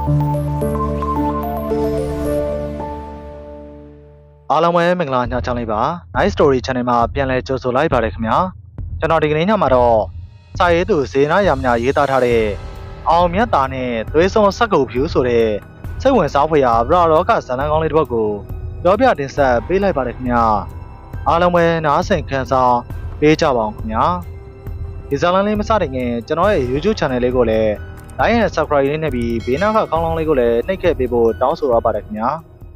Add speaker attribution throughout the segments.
Speaker 1: အားလုံးပဲမင်္ဂလာညချမ်းလေးပါ Nice Story Channel မှာပြန်လည်ကြိုဆိုလိုက်ပါရခင်ဗျာကျွန်တော်ဒီကနေ့ညမှာတော့စာရေးသူဇေနာရမညာရေးသားထားတဲ့အောင်မြတ်တာနဲ့သွေးစုံဆက်ကုပ်ဖြူဆိုတဲ့စိတ်ဝင်စားဖွယ်ရာဗရာလောကဇာတ်လမ်းကောင်းလေးတစ်ပုဒ်ကိုပြောပြတင်ဆက်ပေးလိုက်ပါရခင်ဗျာအားလုံးပဲနားဆင်ခံစားပေးကြပါအောင်ခင်ဗျာဒီဇာတ်လမ်းလေးမစတင်ခင်ကျွန်တော်ရဲ့ YouTube Channel လေးကိုလည်း Like and Subscribe လေးနဲ့ပြီးဘေးနားကကောင်းလောင်းလေးကိုလည်းနှိပ်ခဲ့ပေးဖို့တောင်းဆိုရပါတယ်ခင်ဗျာ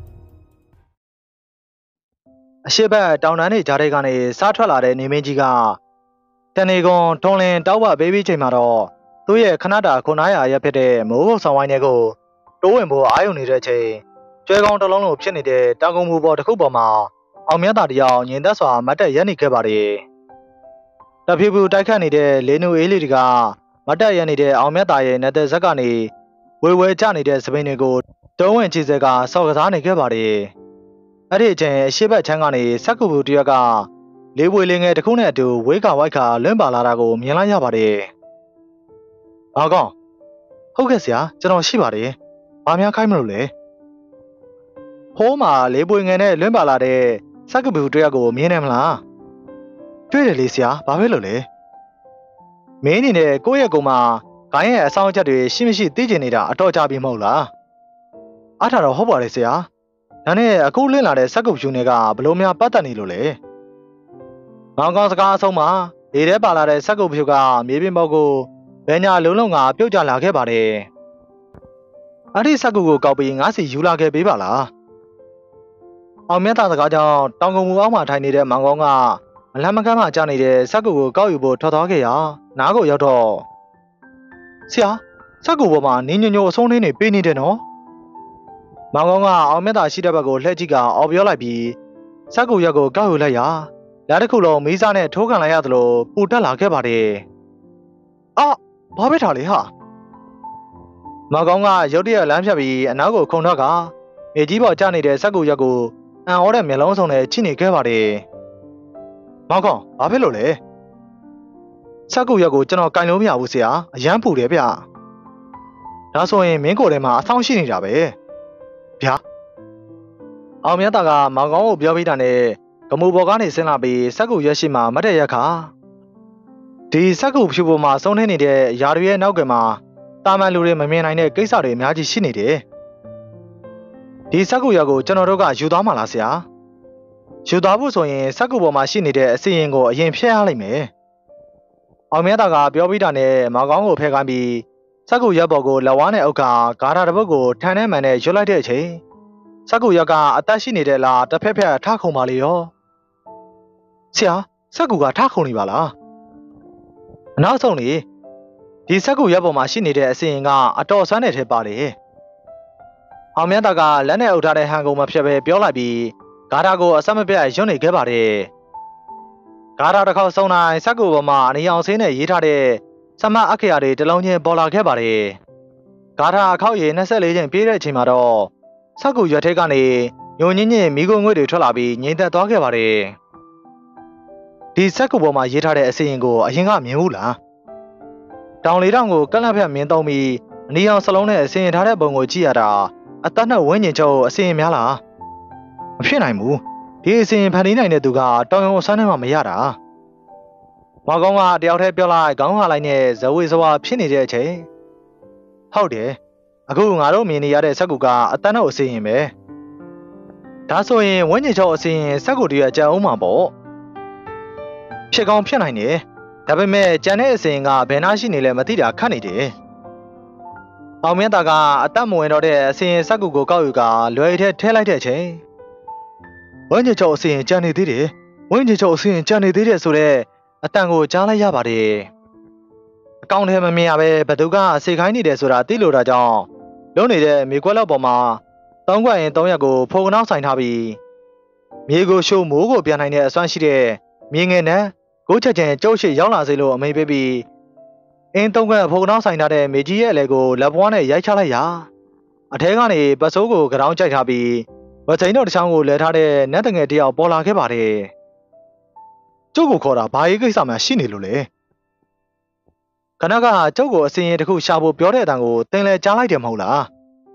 Speaker 1: အရှိဘက်တောင်တန်းတွေကြားထဲကနေစားထွက်လာတဲ့နေမင်းကြီးကတနေကွန်ထွန်လင်းတောက်ပပေးပြီးချိန်မှာတော့သူ့ရဲ့ခဏတာခုနားရရက်ဖြစ်တဲ့မိုးကုတ်ဆောင်ဝိုင်းတွေကိုတိုးဝင်ဖို့အာရုံနေတဲ့ချိန်ကျွဲကောင်းတစ်လုံးလိုဖြစ်နေတဲ့တောင်ကုန်းမူပေါ်တစ်ခုပေါ်မှာအောင်မြတ်တာတယောက်ညင်သက်စွာမတ်တက်ရက်နေခဲ့ပါတယ်တဖြူဖြူတိုက်ခတ်နေတဲ့လေနူအေးလေးတွေကမတ်တက်ရက်နေတဲ့အောင်မြတ်တာရဲ့နေသက်ဇက်ကနေဝေဝဲကျနေတဲ့စပိန်တွေကိုတုံးဝင်ချီစက်ကစော်ကစားနေခဲ့ပါတယ်အဲ့ဒီအချိန်အရှိဘက်ချမ်းကနေစက်ကူဘူးတရက်ကလေးဝေလေးငယ်တစ်ခုနဲ့အတူဝေးခါဝိုက်ခါလွင့်ပါလာတာကိုမြင်လိုက်ရပါတယ်။ဘာကောင်ဟုတ်ကဲ့ဆရာကျွန်တော်ရှိပါတယ်။ဘာများခိုင်းမလို့လဲ။ဟိုးမှာလေးပွေငယ်နဲ့လွင့်ပါလာတဲ့စက်ကူဘူးတရက်ကိုမြင်နေမလား။တွေ့တယ်လေဆရာဘာပဲလို့လဲ။မင်းအနေနဲ့ကိုယ့်ရဲ့ကုံမှာဂိုင်းရဲ့အဆောင်အချက်တွေရှိမရှိသိကျင်နေတာအတော်ကြပြီမဟုတ်လား။အားထားတော့ဟုတ်ပါတယ်ဆရာ။ဒါနဲ့အခုလင့်လာတဲ့စက်ကုပ်ဖြူတွေကဘလို့များပတ်သက်နေလို့လဲ။ငေါင်းကောင်းစကားအဆုံးမှာလေထဲပါလာတဲ့စက်ကုပ်ဖြူကမြေပြင်ပေါ်ကိုဘယ်ညာလုံးလုံးကပြုတ်ကျလာခဲ့ပါတယ်။အဲ့ဒီစက်ကုပ်ကိုကောက်ပြီးငါးစီယူလာခဲ့ပေးပါလား။အောင်မြတ်တာစကားကြောင့်တောင်ကုန်းမူအောက်မှာထိုင်နေတဲ့မောင်ကောင်းကမလန့်မကမ်းမှကြားနေတဲ့စက်ကုပ်ကိုကောက်ယူဖို့ထွက်သွားခဲ့ရာနားကိုရောက်တော့ဆရာစက်ကုပ်ပေါ်မှာနင်းညိုညိုအဆုံးလေးနေပေးနေတယ်နော်။မောင်ကောင်းကအောင်မြတ်တာရှိတဲ့ဘက်ကိုလှည့်ကြည့်ကအော်ပြောလိုက်ပြီးစက်ကူရက်ကိုကောက်ယူလိုက်ရာလက်တစ်ခုလုံးမီးစားနဲ့ထိုးခံလိုက်ရသလိုပူတက်လာခဲ့ပါတယ်။အော်ဘာပဲထားလေဟာ။မောင်ကောင်းကရုတ်တရက်လမ်းဖြတ်ပြီးအနောက်ကိုခုန်ထွက်ကမြေကြီးပေါ်ကျနေတဲ့စက်ကူရက်ကိုအံ့ဩတဲ့မျက်လုံးစုံနဲ့ချိနေခဲ့ပါတယ်။မောင်ကောင်းဘာဖြစ်လို့လဲ။စက်ကူရက်ကိုကျွန်တော်ကင်လို့မရဘူးဆရာအရန်ပူတယ်ဗျ။ဒါဆိုရင်မင်းကိုယ်ထဲမှာအဆောင်ရှိနေတာပဲ။ဗျာအောင်မြတ်တာကမောင်ကောင်းကိုပြောပြီးတာနဲ့ကမူပေါ်ကနေဆင်းလာပြီးစက်ကူရက်ရှိမှမတ်တဲ့ရက်ခါဒီစက်ကူဖြူပေါ်မှာစုံနေနေတဲ့ယာတွေရဲ့နောက်ကမှာတာမန်လူတွေမမြင်နိုင်တဲ့ကိစ္စတွေအများကြီးရှိနေတယ်ဒီစက်ကူရက်ကိုကျွန်တော်တို့ကယူသွားမှာလားဆရာယူသွားဖို့ဆိုရင်စက်ကူပေါ်မှာရှိနေတဲ့အစီရင်ကိုအရင်ဖျက်ရလိမ့်မယ်အောင်မြတ်တာကပြောပြီးတာနဲ့မောင်ကောင်းကိုဖျက်ခိုင်းပြီးစက်ကူရက်ပေါ်ကိုလက်ဝါးနဲ့အုပ်ကဂါထာတစ်ပုဒ်ကိုထန်ထဲမှန်နဲ့ရွတ်လိုက်တဲ့အချိန်စက်ကူရက်ကအသက်ရှိနေတဲ့လားတစ်ဖက်ဖက်ထခုံပါလေရောဆရာစက်ကူကထခုံနေပါလားအနောက်ဆုံးလေဒီစက်ကူရက်ပေါ်မှာရှိနေတဲ့အစီရင်ကအတော်ဆန်းတဲ့ထဲပါတယ်အောင်မြတ်တာကလက်နဲ့အုပ်ထားတဲ့ဟန်ကုန်မဖြတ်ပဲပြောလိုက်ပြီးဂါထာကိုအဆက်မပြတ်ရွတ်နေခဲ့ပါတယ်ဂါထာတစ်ခေါက်ဆုံးတိုင်းစက်ကူပေါ်မှာအနီအောင်ဆင်းနဲ့ရေးထားတဲ့စမအခရာတွေတလုံးချင်းပေါ်လာခဲ့ပါတယ်ဂါထာအခောက်ရေ24ချိန်ပြည့်တဲ့အချိန်မှာတော့စက်ကူရွက်ထဲကနေညိုညင်းညင်းမိခိုးငွေ့တွေထွက်လာပြီးငြိမ်သက်သွားခဲ့ပါတယ်ဒီစက်ကူပေါ်မှာရေးထားတဲ့အစီရင်ကိုအရင်ကမြင်ဘူးလားတောင်လေးတောင်ကိုကန့်လန့်ဖက်မြင်သုံးပြီးအနီအောင်စလုံးနဲ့အစီရင်ထားတဲ့ပုံကိုကြည့်ရတာအသက်နဲ့ဝင်းကျင်ချုပ်အစီရင်များလားမဖြစ်နိုင်ဘူးဒီအစီရင်ဖန်တီးနိုင်တဲ့သူကတောင်ရုံအဆန်းထဲမှာမရတာမောင်ကောင်းကတယောက်တည်းပြောလိုက်ခေါင်းဟာလိုက်နဲ့ဇဝေဇဝါဖြစ်နေတဲ့အချိန်ဟုတ်တယ်အခုငါတို့မြင်နေရတဲ့စက်ကူကအတန်းတော့အစီရင်ပဲဒါဆိုရင်ဝင်းကျင်ချုပ်အစီရင်စက်ကူတည်းအကြံအောင်မှာပေါ့ဖြစ်ကောင်းဖြစ်နိုင်တယ်ဒါပေမဲ့ကြံတဲ့အစီရင်ကဘယ်နှရှိနေလဲမသိတာခက်နေတယ်အောင်မြတ်တာကအသက်မဝင်တော့တဲ့အစီရင်စက်ကူကိုကောက်ယူကလွယ်ထဲထဲလိုက်တဲ့အချိန်ဝင်းကျင်ချုပ်အစီရင်ကြံနေသေးတယ်ဝင်းကျင်ချုပ်အစီရင်ကြံနေသေးတယ်ဆိုတော့အတန်ကိုကြားလိုက်ရပါတယ်အကောင့်ထဲမမြင်ရပဲဘသူကအစိတ်ခိုင်းနေတယ်ဆိုတာသိလို့တာကြောင့်လုံးနေတဲ့မြေကွက်လောက်ပေါ်မှာ၃ခွက်ရင်၃ရက်ကိုဖိုကနောက်ဆိုင်ထားပြီးမြေကိုရှိုးမိုးကိုပြန်နိုင်တဲ့အစွမ်းရှိတဲ့မြေငယ်နဲ့ကိုချက်ချင်းကျုပ်ရှိရောက်လာစေလို့အမိန်ပေးပြီးအင်း၃ခွက်ဖိုကနောက်ဆိုင်ထားတဲ့မြေကြီးရဲ့အလဲကိုလက်ပွားနဲ့ရိုက်ချလိုက်ရာအထဲကနေပတ်စိုးကိုကြောင်ကြိုက်ထားပြီးဝချိန်တော်တစ်ချောင်းကိုလဲထားတဲ့နတ်တငယ်တယောက်ပေါ်လာခဲ့ပါတယ်ကျုပ်ကိုခေါ်တာဘာရေးကိစ္စမှရှိနေလို့လဲခဏကကျုပ်ကိုအစင်ရင်တစ်ခုရှာဖို့ပြောတဲ့အတန်ကိုသင်လဲကြားလိုက်တယ်မဟုတ်လား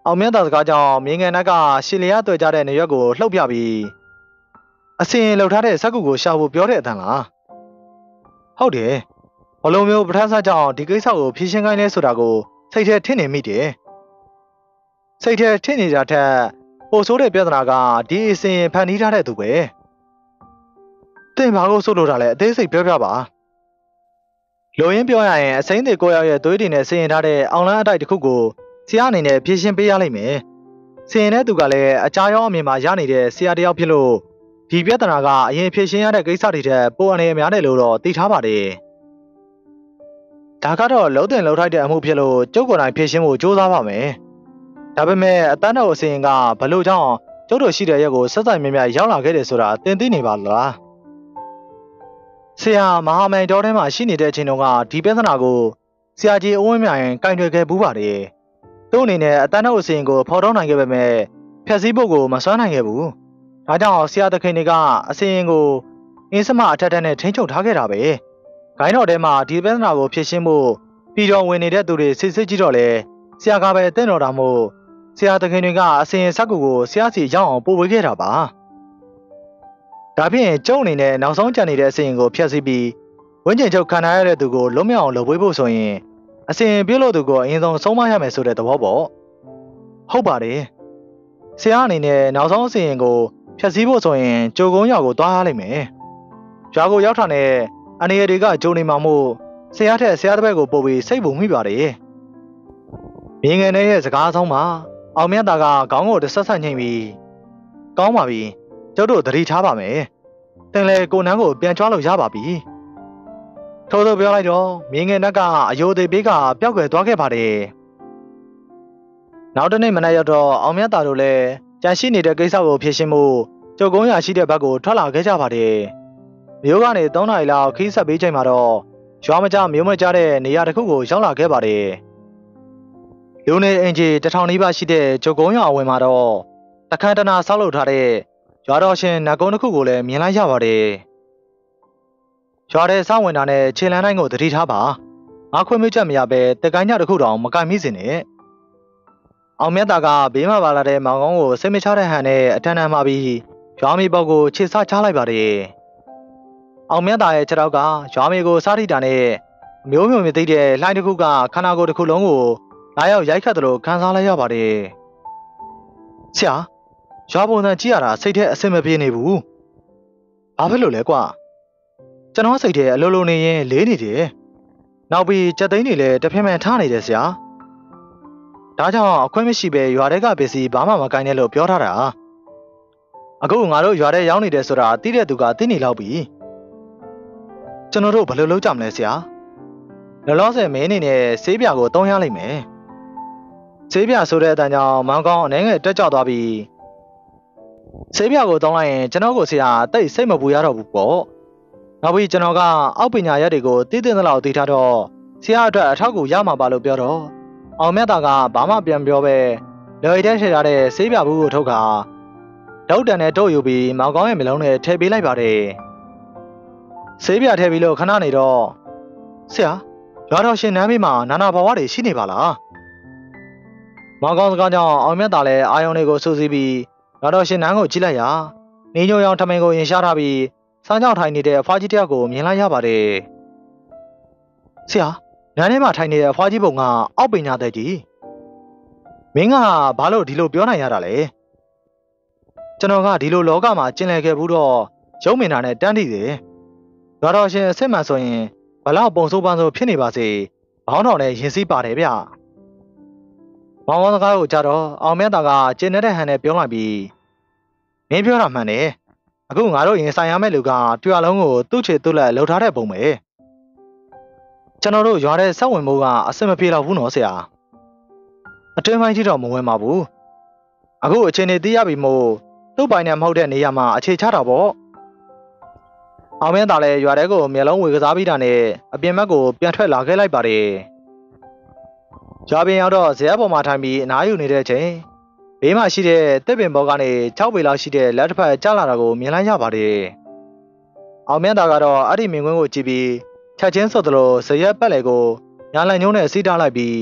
Speaker 1: အောင်မြတ်သာစကားကြောင့်မြင်းငယ်နက်ကရှီလျားတွေ့ကြတဲ့နေရွက်ကိုလှုပ်ပြပြီးအစင်လှုပ်ထားတဲ့စက်ကူကိုရှာဖို့ပြောတဲ့အတန်လားဟုတ်တယ်ဘလုံးမျိုးပထမကြောင့်ဒီကိစ္စကိုဖြေရှင်းခိုင်းလဲဆိုတာကိုစိတ်ထဲထင်နေမိတယ်စိတ်ထဲထင်နေတာထက်ပိုဆိုးတဲ့ပြဿနာကဒီအစင်ဖန်တီးထားတဲ့သူပဲတင်ဘာကိုဆိုလို့တာလဲအသေးစိတ်ပြောပြပါလိုရင်းပြောရရင်အစိမ့်တွေကိုရောက်ရဲ့သွေးတွေနဲ့ဆင်ရင်ထားတဲ့အောင်လန်းအတိုက်တစ်ခုကိုဆရာအနေနဲ့ဖြည့်ရှင်းပေးရလိမ့်မယ်ဆင်ရင်တဲ့သူကလည်းအကြရောအမြင်မှာရနေတဲ့ဆရာတယောက်ဖြစ်လို့ဒီပြဿနာကအရင်ဖြည့်ရှင်းရတဲ့ကိစ္စတွေထက်ပိုအနေများတယ်လို့တော့သိထားပါတယ်ဒါကတော့လုံးတင်လုံးထိုက်တဲ့အမှုဖြစ်လို့ကျုပ်ကိုယ်တိုင်ဖြည့်ရှင်းဖို့ကြိုးစားပါမယ်ဒါပေမဲ့အတန်းတော်အစင်ကဘလို့ကြောင့်ကျုပ်တို့ရှိတဲ့ရက်ကိုဆက်ဆိုင်မြမြရောက်လာခဲ့တယ်ဆိုတာသင်သိနေပါလားဆရာမဟာမိန်တော်ထဲမှာရှိနေတဲ့အချိန်တုန်းကဒီပြဿနာကိုဆရာကြီးအဝင်းမြိုင်ကင်တွယ်ခဲ့ပူးပါတယ်သူ့အနေနဲ့အတန်းတော်အစင်ကိုဖော်ထုတ်နိုင်ခဲ့ပေမဲ့ဖြတ်စည်းဖို့ကိုမစွမ်းနိုင်ခဲ့ဘူးဒါကြောင့်ဆရာသခင်တွေကအစင်ကိုအင်းစမအထက်ထက်နဲ့ထိန်းချုပ်ထားခဲ့တာပဲဂိုင်းတော်ထဲမှာဒီပြဿနာကိုဖြေရှင်းဖို့ပြည်တော်ဝင်နေတဲ့သူတွေစစ်စစ်ကြည့်တော့လေဆရာကပဲတင့်တော်တာမို့ဆရာသခင်တွေကအစင်ဆက်ကူကိုဆရာစီရောက်အောင်ပို့ဝေခဲ့တာပါဒါဖြင့်ကျုံအနေနဲ့နောက်ဆုံးကြံနေတဲ့အစင်ကိုဖျက်ဆီးပြီးဝင်းကျင်ချုပ်ခံရတဲ့သူကိုလုံးမြောက်အောင်လုပ်ပေးဖို့ဆိုရင်အစင်ပြုတ်လို့သူကိုအရင်ဆုံးဆုံးမရမယ်ဆိုတဲ့သဘောပေါ့ဟုတ်ပါတယ်ဆရာအနေနဲ့နောက်ဆုံးအစင်ကိုဖျက်ဆီးဖို့ဆိုရင်ကြိုကုန်းရွာကိုသွားရလိမ့်မယ်ရွာကိုရောက်တာနဲ့အနေရတွေကကြိုနေမှာမို့ဆရာထက်ဆရာတစ်ပည့်ကိုပို့ပြီးစိတ်ပုံမိပါတယ်မြင်းငယ်နဲ့ရဲ့စကားဆုံးမှာအောင်မြတ်သားကခေါင်းကိုတစ်ဆက်ဆက်ညှိပြီးကောင်းပါပြီကျုပ်တို့သတိထားပါမယ်တင်လေကိုနန်းကိုပြန်ကြွားလို့ရပါပြီထို့သောပြောလိုက်တော့မြင်းငယ်နက်ကအယိုသေးပေးကပျောက်ကွယ်သွားခဲ့ပါတယ်နောက်တနေ့မနက်ရောက်တော့အောင်မြတ်သားတို့လည်းကြံရှိနေတဲ့ကိစ္စကိုဖြေရှင်းဖို့ကျုပ်ကုန်းရရှိတဲ့ဘက်ကိုထွက်လာခဲ့ကြပါတယ်မြို့ကနေ3နာရီလောက်ခီးဆက်ပေးချိန်မှာတော့ရွာမကြမြို့မကြတဲ့နေရာတစ်ခုကိုရောက်လာခဲ့ပါတယ်လူနေအင်ဂျီ1000နီးပါးရှိတဲ့ကျုပ်ကုန်းရွာအဝင်မှာတော့တခန်းတနာဆောက်လုပ်ထားတဲ့ရွာတော်ရှင်နတ်ကုန်းတစ်ခုကိုလည်းမြင်လိုက်ရပါတယ်ရွာတဲ့စောင့်ဝင်တာနဲ့ခြေလမ်းတိုင်းကိုတတိထားပါငါခွင့်မချက်မရပဲတကိုင်းညတစ်ခုတောင်မကင်မိစင်နဲ့အောင်မြတ်သားကဘေးမှာပါလာတဲ့မောင်ကောင်းကိုစိတ်မချတဲ့ဟန်နဲ့အထန်ထန်မှပြီးရွာမီပေါက်ကိုခြေဆချလိုက်ပါတယ်အောင်မြတ်သားရဲ့ခြေထောက်ကရွာမီကိုစားထိတာနဲ့အမျိုးမျိုးမသိတဲ့လှိုင်းတစ်ခုကခန္ဓာကိုယ်တစ်ခုလုံးကိုလာရောက်ရိုက်ခတ်သလိုခံစားလိုက်ရပါတယ်ဆရာရွာပုံစံကြည့်ရတာစိတ်ထဲအဆင်မပြေနေဘူးဘာဖြစ်လို့လဲကွာကျွန်တော်စိတ်ထဲအလိုလိုနေရင်လေးနေတယ်နောက်ပြီးကြက်သိန်းတွေလည်းတဖြည်းဖြည်းထားနေတယ်ဆရာဒါကြောင့်အခွင့်မရှိပဲရွာထဲကပစ္စည်းဘာမှမကိုင်းနဲ့လို့ပြောထားတာအခုငါတို့ရွာထဲရောက်နေတယ်ဆိုတာသိတဲ့သူကသိနေလောက်ပြီကျွန်တော်တို့ဘယ်လိုလုပ်ကြမလဲဆရာလောလောဆယ်မင်းအနေနဲ့ဆေးပြာကိုတုံးရလိမ့်မယ်ဆေးပြာဆိုတဲ့အတန်ကြောင့်မောင်ကောင်းအနေငယ်တက်ကြွသွားပြီးဆေးပြာကိုတုံးလိုက်ရင်ကျွန်တော်ကိုဆရာတိတ်စိတ်မပူရတော့ဘူးပေါ့နောက်ပြီးကျွန်တော်ကအောက်ပညာရက်တွေကိုတည်တည်သလောက်သိထားတော့ဆရာအတွက်အထောက်အကူရမှာပါလို့ပြောတော့အောင်မြတ်သားကဘာမှပြန်ပြောပဲလွယ်တဲ့ထည့်ထားတဲ့ဆေးပြဘူးကိုထုတ်ခါဒုတ်တန်နဲ့တို့ယူပြီးမောင်ကောင်းရဲ့မျိုးလုံးနဲ့ထည့်ပေးလိုက်ပါတယ်ဆေးပြထည့်ပြီးလို့ခဏနေတော့ဆရာရွာတော်ရှင်နန်းမေးမှာနာနာဘဝတွေရှိနေပါလားမောင်ကောင်းစကားကြောင့်အောင်မြတ်သားလည်းအာယုံတွေကိုစူးစီးပြီးရွာတော်ရှင်နန်းကိုကြည့်လိုက်ရာနေညိုရောင်ထမင်းကိုရင်ရှားထားပြီးစမ်းကြောင်ထိုင်နေတဲ့အဖွားကြီးတယောက်ကိုမြင်လိုက်ရပါတယ်ဆရာနန်းထဲမှာထိုင်နေတဲ့အဖွားကြီးပုံကအောက်ပင်ညာတဲ့ကြီးမင်းကဘာလို့ဒီလိုပြောနိုင်ရတာလဲကျွန်တော်ကဒီလိုလောကမှာကျင်လည်ခဲ့ဘူးတော့ရုံးမင်တာနဲ့တန်းထိတယ်ရွာတော်ရှင်အစ်စ်မှန်ဆိုရင်ဘလောက်ပုံစိုးပန်းစိုးဖြစ်နေပါစေဘောင်းတော်နဲ့ရင်စည်းပါတယ်ဗျမောင်မောင်စကားကိုကြတော့အောင်မြတ်သားကကျင်နေတဲ့ဟန်နဲ့ပြောလိုက်ပြီးမင်းပြောတာမှန်တယ်အခုငါတို့ရင်ဆိုင်ရမယ့်လူကတွာလုံးကိုသူ့ချေသူ့လက်လှုပ်ထားတဲ့ပုံပဲကျွန်တော်တို့ရွာတဲ့စောက်ဝင်မိုးကအဆင်မပြေတော့ဘူးနော်ဆရာအတွင်းပိုင်းကြီးတော့မဝင်ပါဘူးအခုအချိန်နေသိရပြီမို့သူ့ပိုင်နဲ့မဟုတ်တဲ့နေရာမှာအခြေချတာပေါ့အောင်မင်းသားလည်းရွာထဲကိုမျက်လုံးဝေကစားပြီးတာနဲ့အပြင်ဘက်ကိုပြန်ထွက်လာခဲ့လိုက်ပါတယ်ရွာပြင်ရောက်တော့ဇရပ်ပေါ်မှာထိုင်ပြီးအနားယူနေတဲ့အချိန်ဘေးမှာရှိတဲ့တစ်ပင်ပေါ်ကနေ6ပေလောက်ရှိတဲ့လက်တစ်ဖက်ကျလာတာကိုမြင်လိုက်ရပါတယ်အောင်မင်းသားကတော့အဲ့ဒီမြင်ကွင်းကိုကြည့်ပြီးချက်ချင်းဆိုသလိုဇရက်ပတ်လေကိုညာလန်ညုံးနဲ့စီးထားလိုက်ပြီး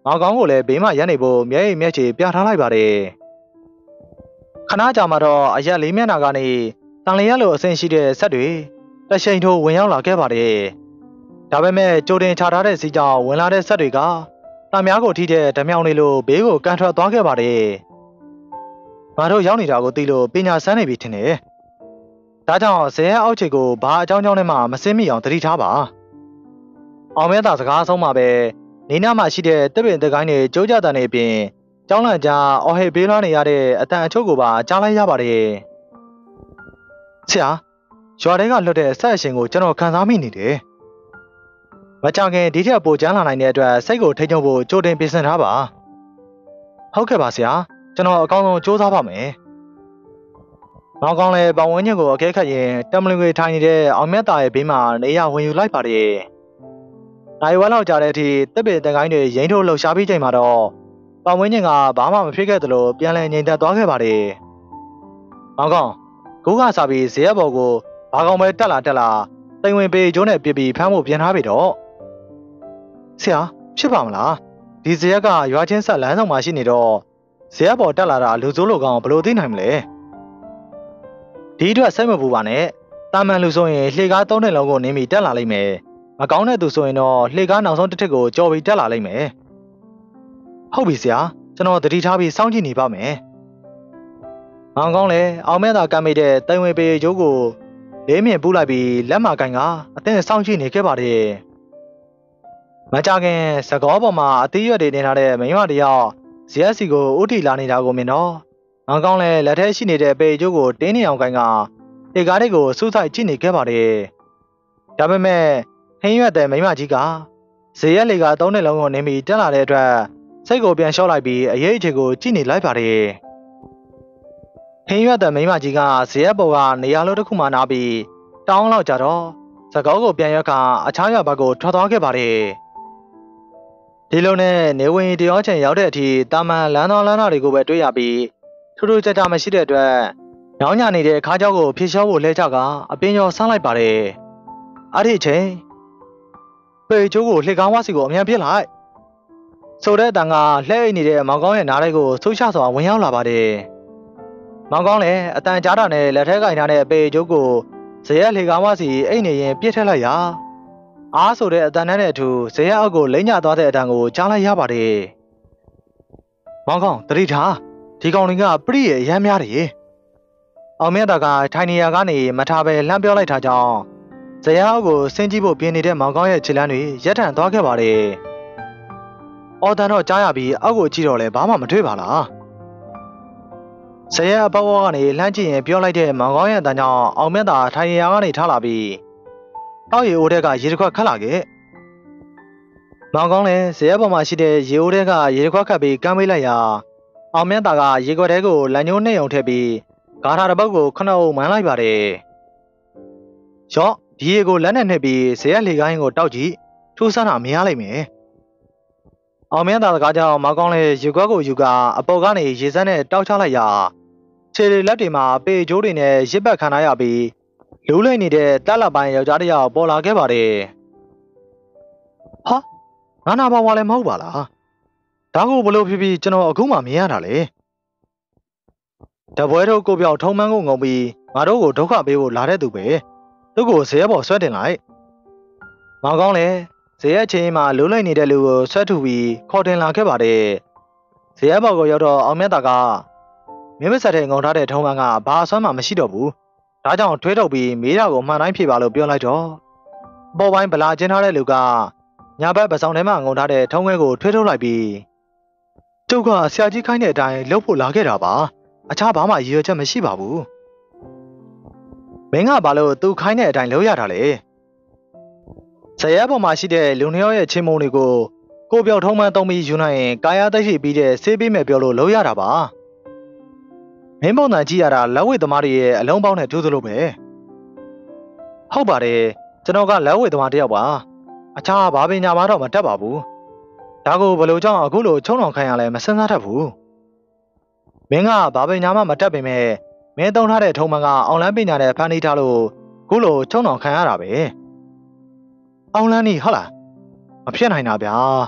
Speaker 1: ငါကောင်းကိုလည်းဘေးမှာရပ်နေဖို့မျက်ရည်မျက်ခြေပြထားလိုက်ပါတယ်ခဏကြာမှတော့အရက်လေးမျက်နှာကနေတန်လျက်လိုအဆင့်ရှိတဲ့ဆက်တွေတရှိန်ထိုးဝင်ရောက်လာခဲ့ပါတယ်ဒါပေမဲ့ကြိုတင်ချထားတဲ့စီကြောင့်ဝင်လာတဲ့ဆက်တွေကတံများကိုထိတဲ့ဓမြောင်တွေလိုဘေးကိုကန်ထွက်သွားခဲ့ပါတယ်ငါတို့ရောက်နေတာကိုသိလို့ပညာစမ်းနေပြီထင်တယ်ဒါကြောင့်ဇဲအောက်ခြေကိုဘာအကြောင်းကြောင့်နဲ့မှမစင်းမိအောင်သတိထားပါအောင်မဲသာစကားဆုံးမှာပဲနေနာမှာရှိတဲ့တပ်ပင်တကိုင်းတွေကြိုးကြတန်နေပြင်ကျောင်းလန့်ကြားအော်ဟစ်ပေးလွှားနေရတဲ့အတန်အချုပ်ကိုပါကြားလိုက်ရပါတယ်ဆရာရွာထဲကလွတ်တဲ့ဆက်အရှင်ကိုကျွန်တော်ခံစားမိနေတယ်မကြခင်ဒီထက်ပိုကျန်းလာနိုင်တဲ့အတွက်စိတ်ကိုထိန်းချုပ်ဖို့ကြိုတင်ပြင်ဆင်ထားပါဟုတ်ကဲ့ပါဆရာကျွန်တော်အကောင်းဆုံးစူးစမ်းပါမယ်မောင်ကောင်းလည်းပတ်ဝန်းကျင်ကိုအကဲခတ်ရင်တမလင်တွေထိုင်နေတဲ့အောင်မြတ်သားရဲ့ဘေးမှာနေရဝင်ယူလိုက်ပါတယ်နိုင်ဝက်လောက်ကြာတဲ့အထိတပ်ပင်တန်ကိုင်းတွေရိမ့်ထုတ်လှုပ်ရှားပြီးချိန်မှာတော့ပတ်ဝန်းကျင်ကဘာမှမဖြစ်ခဲ့သလိုပြန်လည်ငြိမ်သက်သွားခဲ့ပါတယ်မောင်ကောင်းကိုကစားပြီးဇေယျဘော်ကိုဘာကောင်ပဲတက်လာတိမ်ဝင်ပေကျိုးနဲ့ပြပြီးဖမ်းဖို့ပြင်ထားပြီတော့ဆရာဖြစ်ပါမလားဒီဇေယျကရွာချင်းဆက်လမ်းဆောင်မှာရှိနေတော့ဇေယျဘော်တက်လာတာလူစိုးလိုကောင်ဘယ်လိုသိနိုင်မလဲဒီအတွက်စိတ်မပူပါနဲ့တာမန်လူဆိုရင်လှေကား၃နှစ်လုံးကိုနင်းပြီးတက်လာလိမ့်မယ်မကောင်းတဲ့သူဆိုရင်တော့လှေကားနောက်ဆုံးတစ်ထစ်ကိုကြော်ပြီးတက်လာလိမ့်မယ်ဟုတ်ပြီဆရာကျွန်တော်သတိထားပြီးစောင့်ကြည့်နေပါမယ်မောင်ကောင်းလည်းအောင်မဲသာကမ်းမိတဲ့တိုင်ဝင်ပေကျိုးကိုလေးမြင်ပူးလိုက်ပြီးလက်မကန်ကအသင်းစောင့်ကြည့်နေခဲ့ပါတယ်မကြခင်စကောပေါ်မှာအသီးရွက်တွေနေထားတဲ့မိန်းမတယောက်ဇက်စီကိုဥတီလာနေတာကိုမြင်တော့မောင်ကောင်းလည်းလက်ထဲရှိနေတဲ့ပေကျိုးကိုတင်းနေအောင်ကန်ကလေကားတွေကိုစူးစိုက်ကြည့်နေခဲ့ပါတယ်ဒါပေမဲ့ဟင်းရွက်တဲ့မိန်းမကြီးကဇေယျလေက၃နှစ်လုံးကိုနင်းပြီးတက်လာတဲ့အတွက်စိတ်ကိုပြန်လျှော့လိုက်ပြီးအရေးအခြေကိုကြည့်နေလိုက်ပါတယ်ဟင်းရွက်တဲ့မိန်းမကြီးကဇေယျပေါ်ကနေရာလိုတစ်ခုမှနားပြီးတောင်းလောက်ကြတော့စကောကိုပြန်ရွက်ကအခြားရွက်ဘက်ကိုထွက်သွားခဲ့ပါတယ်ဒီလိုနဲ့နေဝင်တရောချိန်ရောက်တဲ့အထိတာမန်လမ်းတော်လမ်းတော်တွေကိုပဲတွေ့ရပြီးထူးထူးခြားခြားမရှိတဲ့အတွက်ညောင်းညနေတဲ့ခါးကြောက်ကိုဖြေလျှော့ဖို့လဲချကအပင်ကျော်ဆန်းလိုက်ပါတယ်အဲ့ဒီအချိန်ပေကျိုးကိုလှေကောင်းဝစီကိုအမြန်ပြစ်လိုက်ဆိုတဲ့အတန်ကလှဲအိတ်နေတဲ့မောင်ကောင်းရဲ့နားထဲကိုဆူချစွာဝင်ရောက်လာပါတယ်မောင်ကောင်းလည်းအတန်ကြားတာနဲ့လက်ထဲကင်ထားတဲ့ပေကျိုးကိုဇေယျလှေကောင်းဝစီအိတ်နေရင်ပြစ်ထက်လိုက်ရာအားဆိုတဲ့အတန်နဲ့အတူဇေယျအောက်ကိုလိမ့်ညသွားတဲ့အတန်ကိုကြားလိုက်ရပါတယ်မောင်ကောင်းတတိထားဒီကောင်တွေကပြည့်ရဲ့ရမ်းများတယ်အောင်မြတ်တာကထိုင်နေရာကနေမထားပဲလှမ်းပြောလိုက်တာကြောင့်ဇေယျအောက်ကိုဆင်းကြည့်ဖို့ပြင်နေတဲ့မောင်ကောင်းရဲ့ခြေလမ်းတွေရက်ထန်သွားခဲ့ပါတယ်အော်တန်တော့ကြားရပြီးအောက်ကိုကြည့်တော့လဲဘာမှမတွေ့ပါလားဇေယျအပေါက်ကနေလှမ်းကြည့်ရင်ပြောလိုက်တဲ့မောင်ကောင်းရဲ့အတန်ကြောင့်အောင်မြတ်တာထိုင်နေရာကနေထားလာပြီးအောက်ရေအိုးထဲကရေတစ်ခွက်ခတ်လာခဲ့မောင်ကောင်းလည်းဇေယျပေါ်မှာရှိတဲ့ရေအိုးထဲကရေတစ်ခွက်ခတ်ပြီးကမ်းပေးလိုက်ရာအောင်မြတ်တာကရေခွက်ထဲကိုလမ်းညိုးနှိမ့်အောင်ထည့်ပြီးဂါထာတစ်ပုတ်ကိုခဏအုပ်မှန်းလိုက်ပါတယ်ရော့ဒီရေကိုလက်နဲ့နှိပ်ပြီးဇေယျလေကိုင်းကိုတောက်ကြည့်ထူးဆန်းတာမရလိမ့်မယ်အောင်မြတ်တာစကားကြောင့်မောင်ကောင်းလည်းရေခွက်ကိုယူကအပေါ်ကနေရေစက်နဲ့တောက်ချလိုက်ရာခြေလက်တွေမှာပေကျိုးတွေနဲ့ရစ်ပတ်ခံထားရပြီးလူးလိမ့်နေတဲ့တက်လက်ပိုင်းယောက်ျားတစ်ယောက်ပေါ်လာခဲ့ပါတယ်ဟာငါနာပါဝါလည်းမဟုတ်ပါလားဒါကိုဘလို့ဖြစ်ပြီးကျွန်တော်အခုမှမြင်ရတာလေတပွဲတို့ကိုပြောက်ထုံမန်းကိုငုံပြီးငါတို့ကိုဒုက္ခပေးဖို့လာတဲ့သူပဲသူ့ကိုဇေယျပေါ်ဆွဲတင်လိုက်မောင်ကောင်းလည်းဇေယျချင်းမှာလူးလိမ့်နေတဲ့လူကိုဆွဲထုတ်ပြီးခေါ်တင်လာခဲ့ပါတယ်ဇေယျဘော်ကိုရောက်တော့အောင်မြတ်တာကမင်းမဆက်တဲ့ငုံထားတဲ့ထုံမန်းကဘာအစွမ်းမှမရှိတော့ဘူးဒါကြောင့်ထွေးထုတ်ပြီးမေးတာကိုမှန်တိုင်းဖြေပါလို့ပြောလိုက်တော့ပေါ်ပိုင်းဗလာကျင်းထားတဲ့လူကညာဘက်ပစောင်းထဲမှာငုံထားတဲ့ထုံးခွဲကိုထွေးထုတ်လိုက်ပြီးသူကဆရာကြီးခိုင်းတဲ့အတိုင်းလှုပ်ဖို့လာခဲ့တာပါအခြားဘာမှရည်ရွယ်ချက်မရှိပါဘူးမင်းကဘာလို့သူခိုင်းတဲ့အတိုင်းလုပ်ရတာလဲဇေယျပေါ်မှာရှိတဲ့လူနှစ်ယောက်ရဲ့ချင်းမုံတွေကိုကိုပြောက်ထုံးမှန်းသုံးပြီးယူနိုင်ရင်ကာယသိရှိပြီးတဲ့ဆေးပေးမယ်ပြောလို့လုပ်ရတာပါမင်းပုံစံကြည့်ရတာလက်ဝဲသမားတွေရဲ့အလုံးပေါင်းနဲ့တူးသလိုပဲဟုတ်ပါတယ်ကျွန်တော်ကလက်ဝဲသမားတယောက်ပါအခြားဘာပညာမှတော့မတတ်ပါဘူးဒါကိုဘယ်လိုကြောင့်အခုလိုချုံအောင်ခံရလဲမစမ်းစားတတ်ဘူးမင်းကဘာပညာမှမတတ်ပေမဲ့မင်းသုံးထားတဲ့ထုံးမှန်ကအောင်လန်းပညာနဲ့ဖန်တီးထားလို့ခုလိုချုံအောင်ခံရတာပဲအောင်လန်းนี่ဟုတ်လားမဖြစ်နိုင်တာဗျာ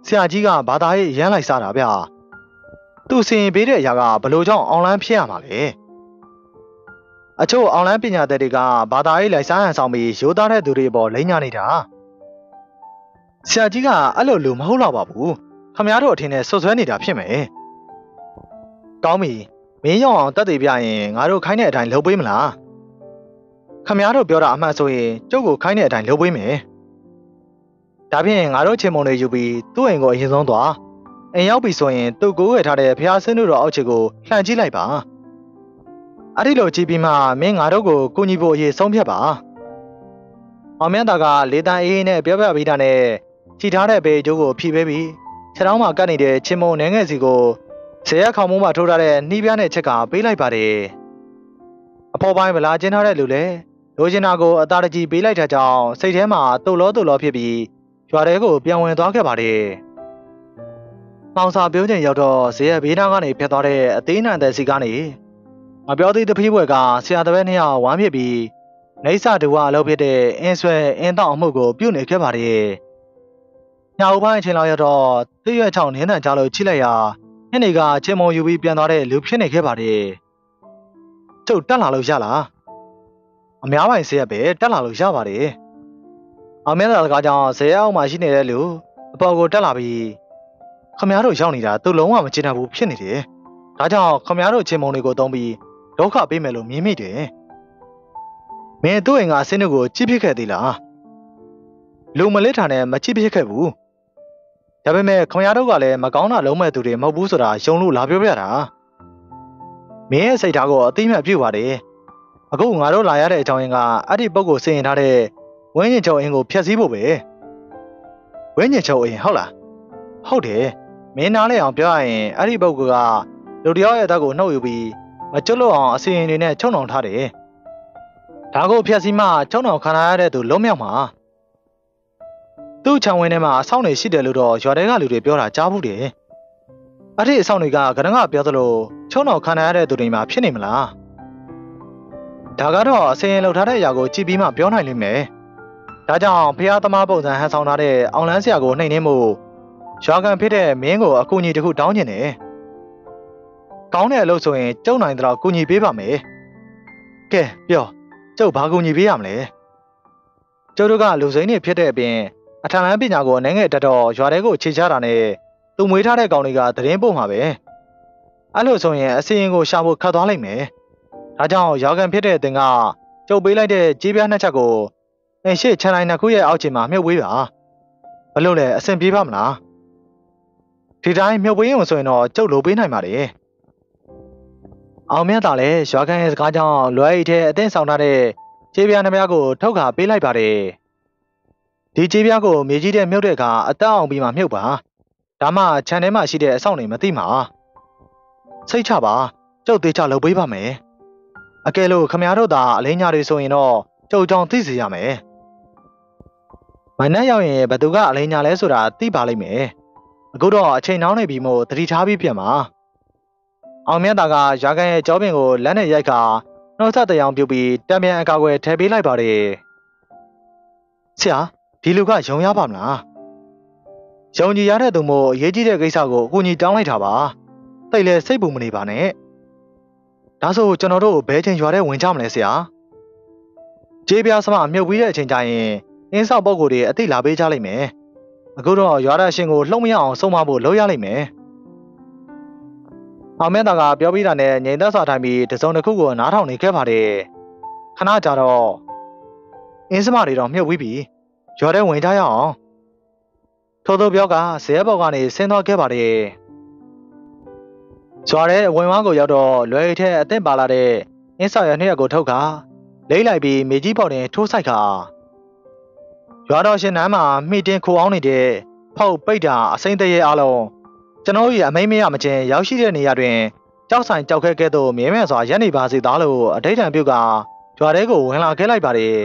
Speaker 1: ဆရာကြီးကဘာသာရေးရမ်းလိုက်စားတာဗျာသူစင်ပေးတဲ့အရာကဘလို့ကြောင့်အောင်လန်းဖြစ်ရမှာလဲအချို့အောင်လန်းပညာသက်တွေကဘာသာရေးလိုက်စားဟန်ဆောင်ပြီးရိုးသားတဲ့သူတွေပေါ်လိမ့်ညာနေတာဆရာကြီးကအဲ့လိုလူမဟုတ်တော့ပါဘူးခမရတို့အထင်နဲ့ဆွဆွဲနေတာဖြစ်မယ်ကောင်းပြီမင်းရောက်အောင်တက်သေးပြရင်ငါတို့ခိုင်းတဲ့အတိုင်းလုပ်ပေးမလားခမရတို့ပြောတာအမှန်ဆိုရင်ကျုပ်ကိုခိုင်းတဲ့အတိုင်းလုပ်ပေးမယ်ဒါဖြင့်ငါတို့ချင်းမုံတွေယူပြီးသူ့အိမ်ကိုအရင်ဆုံးသွားအိမ်ရောက်ပြီဆိုရင်သူ့ကိုယ်ဝယ်ထားတဲ့ဖျားဆင်းတို့တော်အောက်ခြေကိုလှန်ကြည့်လိုက်ပါအဲ့ဒီလိုကြည့်ပြီးမှမင်းငါတို့ကိုကူညီဖို့အရေးဆုံးဖြတ်ပါအောင်မြတ်တာကလေတန်အေးနဲ့ပြောပြပြီးတာနဲ့ခြိထားတဲ့ဘေးကျိုးကိုဖြီးပေးပြီးခြေထောက်မှာကတ်နေတဲ့ချင်းမုံနှဲငယ်စီကိုဆရာခေါင်းမိုးမှာထိုးထားတဲ့နှီးပြားနဲ့ချက်ကပေးလိုက်ပါတယ်အဖော်ပိုင်းဗလာကျင်းထားတဲ့လူလည်းလိုချင်တာကိုအသာတကြီးပေးလိုက်တဲ့ကြောင့်စိတ်ထဲမှာတုတ်လောဖြစ်ပြီးရွာထဲကိုပြန်ဝင်သွားခဲ့ပါတယ်။မောင်စာပြောချိန်ရောက်တော့ဇေယျဘေးနားကနေဖြတ်သွားတဲ့အသေးနံတဲ့စီကနေမပြောသေးတဖီးဘွယ်ကဆရာတပည့်နှစ်ယောက်ဝမ်းဖြစ်ပြီးနေဆတူဝအလုပ်ဖြစ်တဲ့အင်းဆွဲအင်းတောင်အမှုကိုပြုတ်နေခဲ့ပါတယ်။ညအပိုင်းအချိန်လောက်ရတော့သရွက်ချောင်းနင်းတန်ကြားလို့ချိလိုက်ရာညနေကချင်းမုံယူပြီးပြန်သွားတဲ့လူဖြစ်နေခဲ့ပါတယ်။ကျုပ်တက်လာလို့ရလား။အများပိုင်းဇေယျပဲတက်လာလို့ရပါတယ်။အောင်မြတ်တာကကြောင့်ဇေယျအောက်မှာရှိနေတဲ့လူအပေါ်ကိုတက်လာပြီးခမရတို့ရောက်နေတာသူ့လုံးဝမချင်တတ်ဘူးဖြစ်နေတယ်။ဒါကြောင့်ခမရတို့ချင်းမုံတွေကိုတုံးပြီးဒုက္ခပေးမယ်လို့မြင်မိတယ်။မင်းတို့အိမ်ကဆင်းတို့ကိုကြည့်ဖြစ်ခဲ့သေးလား။လူမလစ်ထာနဲ့မကြည့်ဖြစ်ခဲ့ဘူး။ဒါပေမဲ့ခမရတို့ကလည်းမကောင်းတာလုံးမဲ့သူတွေမဟုတ်ဘူးဆိုတာယုံလို့လာပြောပြတာ။မင်းရဲ့စိတ်ဓာတ်ကိုအသိမှတ်ပြုပါတယ်။အခုငါတို့လာရတဲ့အကြောင်းရင်းကအဲ့ဒီပုဂ္ဂိုလ်စင်ရင်ထားတဲ့ဝင်းညင်ချုပ်အင်းကိုဖျက်ဆီးဖို့ပဲဝင်းညင်ချုပ်အင်းဟုတ်လားဟုတ်တယ်မင်းနားလဲအောင်ပြောရရင်အဲ့ဒီပုဂ္ဂိုလ်ကလူတယောက်ရဲ့အသက်ကိုနှုတ်ယူပြီးမကျွတ်လို့အောင်အစီရင်တွေနဲ့ချုံနှောင်ထားတယ်ဒါကိုဖျက်ဆီးမှချုံနှောင်ခံရတဲ့သူလုံးမြောက်မှာသူ့ခြံဝင်းထဲမှာအဆောင်တွေရှိတယ်လို့တော့ရွာထဲကလူတွေပြောတာကြားဘူးတယ်အဲ့ဒီအဆောင်တွေကကနငါပြောသလိုချုံနှောင်ခံရတဲ့သူတွေမှာဖြစ်နေမလားဒါကတော့အစီရင်လောက်ထားတဲ့အရာကိုကြည့်ပြီးမှပြောနိုင်လိမ့်မယ်ဒါကြောင့်ဖျားသမားပုံစံဟန်ဆောင်ထားတဲ့အောင်လန်းဆရာကိုနှိမ်နှင်းမှုရွာကန်ဖြစ်တဲ့မင်းကိုအကူအညီတစ်ခုတောင်းကျင်တယ်။ကောင်းတဲ့အလုပ်ဆိုရင်ကျုံနိုင်တဲ့တော့ကူညီပေးပါမယ်။ကဲပြောကျုပ်ဘာကူညီပေးရမလဲ။ကျုပ်တို့ကလူစိမ်းတွေဖြစ်တဲ့အပြင်အထံလန်းပညာကိုအနေငယ်တက်တော့ရွာထဲကိုခြေချတာနဲ့သူ့မွေးထားတဲ့ကောင်တွေကသတင်းပို့မှာပဲ။အဲ့လိုဆိုရင်အစီရင်ကိုရှာဖို့ခတ်သွားလိမ့်မယ်။ဒါကြောင့်ရွာကန်ဖြစ်တဲ့အတင်ကကျုပ်ပေးလိုက်တဲ့ကြေးပြားနှစ်ချက်ကိုအင်းရှိချန်နိုင်နှစ်ခုရဲ့အောက်ခြေမှာမြုပ်ဝေးပါဘလို့လဲအဆင်ပြေပါမလားဒီတိုင်းမြုပ်ဝေးအောင်ဆိုရင်တော့ကျုပ်လိုပေးနိုင်ပါတယ်အောင်မြတ်တာလည်းရွာကန်ရဲ့စကားကြောင့်လွယ်ရီထဲအသင်းဆောင်ထားတဲ့ကြေးပြားနှမကိုထုတ်ခါပေးလိုက်ပါတယ်ဒီကြေးပြားကိုမြေကြီးထဲမြုပ်တဲ့အခါအသက်အောင်ပြီးမှမြုပ်ပါဒါမှခြံထဲမှာရှိတဲ့အဆောင်တွေမသိမှာစိတ်ချပါကျုပ်သေးချလုပ်ပေးပါမယ်အကယ်လို့ခမရတို့သာအလင်းညာတွေဆိုရင်တော့ကျုပ်ကြောင့်သိစေရမယ်မနက်ရောက်ရင်ဘသူကအလိညာလဲဆိုတာသိပါလိမ့်မယ်အခုတော့အချိန်နှောင်းနေပြီမို့သတိထားပြီးပြန်ပါအောင်မြတ်တာကရာကန်ရဲ့ကြောပင်ကိုလက်နဲ့ရိုက်ကနှုတ်ဆက်တရားပြုတ်ပြီးတံပြန်အကာအကွယ်ထည့်ပေးလိုက်ပါတယ်ဆရာဒီလူကယုံရပါမလားယုံကြည်ရတဲ့သူမို့အရေးကြီးတဲ့ကိစ္စကိုအကူအညီတောင်းလိုက်တာပါတိတ်လဲစိတ်ပူမနေပါနဲ့ဒါဆိုကျွန်တော်တို့ဘယ်ချိန်ရွာထဲဝင်ကြမလဲဆရာကြေးပြားစမမြုပ်ပြီးတဲ့အချိန်ကျရင်အင်းဆောက်ပုဂ္ဂိုလ်တွေအသိလာပေးကြလိမ့်မယ်အခုတော့ရွာရရှင်ကိုလှုံ့မရအောင်ဆုံးမဖို့လုပ်ရလိမ့်မယ်အောင်မြတ်တာကပြောပြီးတာနဲ့ငြိမ်သက်စွာထိုင်ပြီးတစုံတစ်ခုကိုနားထောင်နေခဲ့ပါတယ်ခဏကြာတော့အင်းစမတွေတော့မြုပ်ပြီးပြီရွာထဲဝင်ကြရအောင်ထို့သောပြောကဇဲဘော်ကနေဆင်းသွားခဲ့ပါတယ်ရွာထဲဝင်ဝါးကိုရောက်တော့လွယ်ထဲအသင့်ပါလာတဲ့အင်းဆောက်ရနှစ်ရက်ကိုထုတ်ခါလိမ့်လိုက်ပြီးမြေကြီးပေါက်တင်ထိုးဆိုင်ခါရွာတော်ရှင်နန်းမှာမိတင်ခိုအောင်နေတဲ့ဖောက်ပိတ်တာအစိမ့်တရေအားလုံးကျွန်တော်ရဲ့အမိမ့်မရမချင်းရောက်ရှိတဲ့နေရာတွင်ကြောက်ဆိုင်ကြောက်ခဲကဲ့သို့မြဲမြံစွာရပ်နေပါစေသားလို့အထိတ်တံပြုတ်ကရွာထဲကိုဝင်လာခဲ့လိုက်ပါတယ်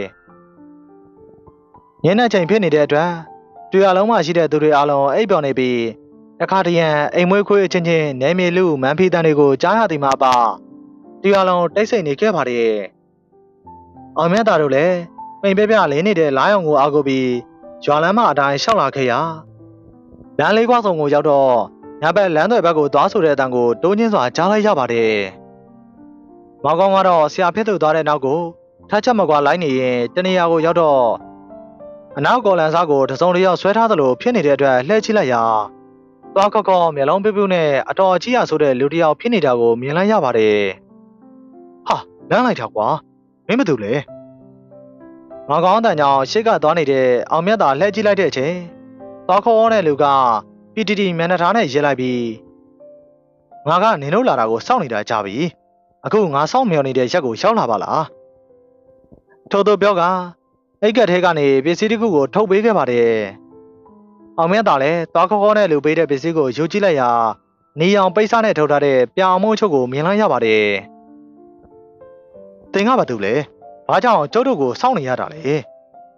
Speaker 1: ညနေချိန်ဖြစ်နေတဲ့အတွက်တွေ့ရလုံးမှရှိတဲ့သူတွေအားလုံးအိပ်ပျော်နေပြီးတခါတရံအိမ်မွေးခွေးချင်းချင်းနေမြေလူမန်းဖီတန်တွေကိုကြားရသည်မှာပါတွေ့ရလုံးတိတ်ဆိတ်နေခဲ့ပါတယ်အောင်မြတ်တာတို့လည်းပိန်ပြပြလင်းနေတဲ့လာရောင်ကိုအားကိုပြီးရွာလမ်းမအတိုင်းရှောက်လာခဲ့ရာလမ်းလေးကွာဆောင်ကိုရောက်တော့ညာဘက်လမ်းသွယ်ဘက်ကိုသွားဆိုတဲ့အတန်ကိုတိုးချင်းစွာကြားလိုက်ရပါတယ်။မောင်ကောင်းကတော့ဆရာဖြစ်သူသွားတဲ့နောက်ကိုထပ်ချက်မကွာလိုက်နေရင်တနေရာကိုရောက်တော့အနောက်ကော်လန်စားကိုတစုံတစ်ယောက်ဆွဲထားသလိုဖြစ်နေတဲ့အတွက်လှည့်ကြည့်လိုက်ရာသွားကော့ကော့မျက်လုံးပြူးပြူးနဲ့အတော်အကြီးရဆိုတဲ့လူတစ်ယောက်ဖြစ်နေတာကိုမြင်လိုက်ရပါတယ်။ဟာလမ်းလိုက်တာကွာမင်းမတူလေမောင်ကောင်းတန်ကြောင့်ရှေ့ကသွားနေတဲ့အောင်မြတ်သာလှည့်ကြည့်လိုက်တဲ့အချိန်သွားခေါ်တဲ့လူကPTT မျက်နှာထားနဲ့ရေးလိုက်ပြီးငါကနင်တို့လာတာကိုစောင့်နေတာကြာပြီအခုငါစောင့်မျှော်နေတဲ့ရက်ကိုရောက်လာပါလားထို့သူပြောကအိတ်ကက်ထဲကနေပစ္စည်းတစ်ခုကိုထုတ်ပေးခဲ့ပါတယ်အောင်မြတ်သာလည်းသွားခေါ်တဲ့လူပေးတဲ့ပစ္စည်းကိုယူကြည့်လိုက်ရာနေအောင်ပိတ်စားနဲ့ထုတ်ထားတဲ့ပြောင်မုံချုပ်ကိုမြင်လိုက်ရပါတယ်တင်ကဘာတူလဲဘာကြောင့်ကျုပ်တို့ကိုစောင့်နေရတာလဲဟဲ့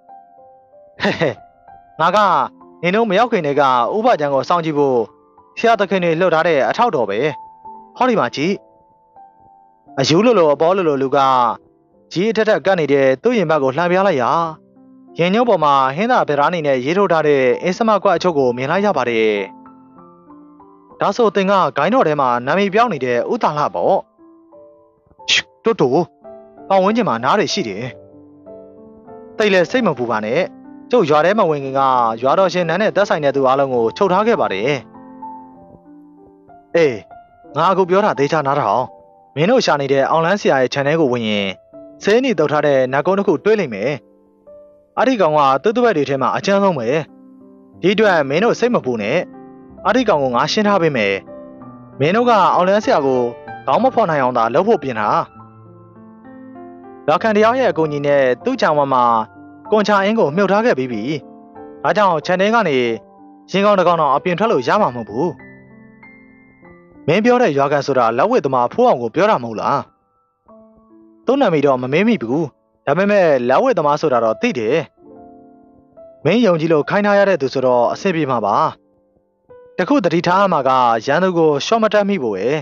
Speaker 1: ငါကနင်တို့မရောက်ခင်တည်းကဥပကျန်းကိုစောင့်ကြည့်ဖို့ဆရာသခင်တွေလှုပ်ထားတဲ့အထောက်တော်ပဲဟောဒီမှာကြည့်အယူလိုအပေါ်လိုလူကကြီးအထက်ကတ်နေတဲ့သူ့ရင်ဘတ်ကိုလှမ်းပြလိုက်ရာရင်ညုံပေါ်မှာဟင်းသာဗရာနေနဲ့ရေးထုတ်ထားတဲ့အင်းစမကွက်အချုပ်ကိုမြင်လိုက်ရပါတယ်ဒါဆိုတင်ကဂိုင်းတော်ထဲမှာနာမည်ပြောင်းနေတဲ့ဥတာလှပေါ့တိုးတိုးပတ်ဝန်းကျင်မှာနားတွေရှိတယ်တိတ်လဲစိတ်မပူပါနဲ့ကျုပ်ရွာထဲမှာဝင်ခင်ကရွာတော်ရှင်နန်းနဲ့သက်ဆိုင်တဲ့သူအားလုံးကိုချုပ်ထားခဲ့ပါတယ်အေးငါအခုပြောတာသေချာနားထောင်မင်းတို့ရှာနေတဲ့အောင်လန်းဆရာရဲ့ channel ကိုဝင်ရင်စေးနီတုတ်ထားတဲ့နတ်ကုန်းတစ်ခုတွေးလိမ့်မယ်အဲ့ဒီကောင်ကသူ့တပည့်တွေထဲမှာအကျဉ်းဆုံးပဲဒီအတွက်မင်းတို့စိတ်မပူနဲ့အဲ့ဒီကောင်ကိုငါရှင်းထားပေးမယ်မင်းတို့ကအောင်လန်းဆရာကိုခေါင်းမဖော်နိုင်အောင်သာလုပ်ဖို့ပြင်တာလောက်ခံတရားရဲ့အကူအညီနဲ့သူ့ကြောင်ဝမှာကွန်ချာအင်းကိုမြုပ်ထားခဲ့ပြီးပြီ။ဒါကြောင့် channel ကနေရင်ကောင်းတကောင်တော့အပြင်ထွက်လို့ရမှာမဟုတ်ဘူး။မင်းပြောတဲ့ရွာကန်ဆိုတာလက်ဝဲသမားဖိုးအောင်ကိုပြောတာမဟုတ်လား။သူ့နာမည်တော့မမေးမိဘူး။ဒါပေမဲ့လက်ဝဲသမားဆိုတာတော့သိတယ်။မင်းယုံကြည်လို့ခိုင်းထားရတဲ့သူဆိုတော့အဆင်ပြေမှာပါ။တခုတတိထားမှာကရန်သူကိုရှော့မတက်မိဖို့ပဲ